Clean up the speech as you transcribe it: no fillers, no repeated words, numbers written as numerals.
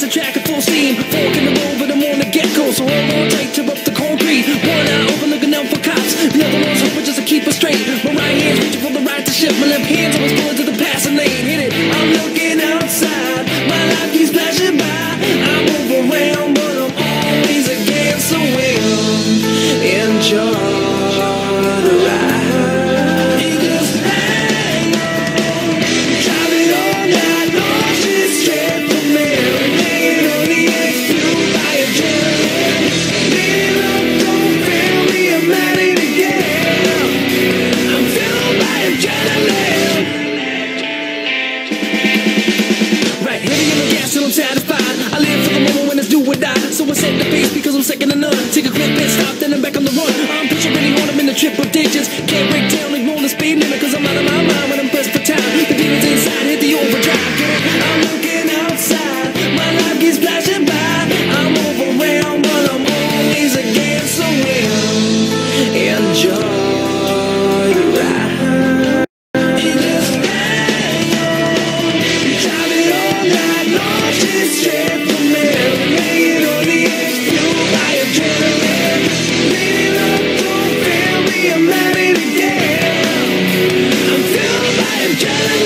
the track at full steam. Fork in the road, but I'm on the get-go. So hold on tight, tear up the concrete. One eye open, looking out for cops. The other one's hoping just to keep us straight. My right hand's reaching for the right to shift. My left hand's always pulling to the passing lane. Hit it, I'm looking outside. My life keeps flashing by. I move around, but I'm always against the wind. Enjoy the ride. You just hang on. Driving all night long, shit straight from there. Hanging on the edge, fueled by adrenaline. Leaning up, don't fail me, I'm at it again. I'm fueled by adrenaline. Right, heavy on the gas till I'm satisfied. I live for the moment when it's do or die. So I set the pace because I'm second to none. Take a quick pit stop, then I'm back on the run. I'm pushing really hard, I'm in the triple digits. Can't break down, ignore the speed limit, cause I'm out of my mind when I'm pressed for time. The demons inside hit the overdrive. Get it? I'm looking outside. My life keeps flashing by. I'm overwhelmed, but I'm always against the wind. Enjoy the ride. You just hang on. Driving all night long, shit straight from there. Hanging on the edge, fueled by adrenaline. Leaning up, don't fail me, I'm at it again. I'm fueled by adrenaline.